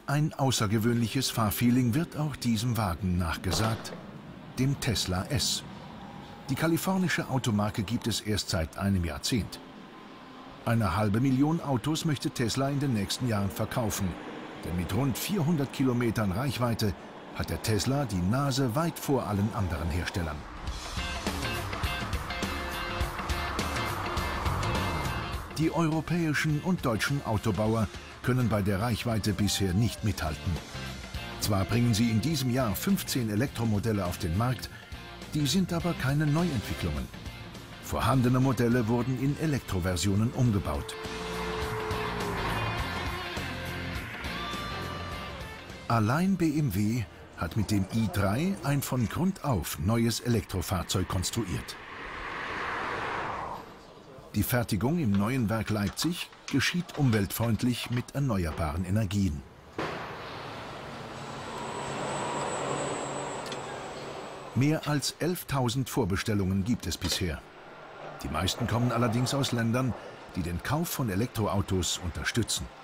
Ein außergewöhnliches Fahrfeeling wird auch diesem Wagen nachgesagt, dem Tesla S. Die kalifornische Automarke gibt es erst seit einem Jahrzehnt. 500.000 Autos möchte Tesla in den nächsten Jahren verkaufen, denn mit rund 400 Kilometern Reichweite hat der Tesla die Nase weit vor allen anderen Herstellern. Die europäischen und deutschen Autobauer können bei der Reichweite bisher nicht mithalten. Zwar bringen sie in diesem Jahr 15 Elektromodelle auf den Markt, die sind aber keine Neuentwicklungen. Vorhandene Modelle wurden in Elektroversionen umgebaut. Allein BMW hat mit dem i3 ein von Grund auf neues Elektrofahrzeug konstruiert. Die Fertigung im neuen Werk Leipzig geschieht umweltfreundlich mit erneuerbaren Energien. Mehr als 11.000 Vorbestellungen gibt es bisher. Die meisten kommen allerdings aus Ländern, die den Kauf von Elektroautos unterstützen.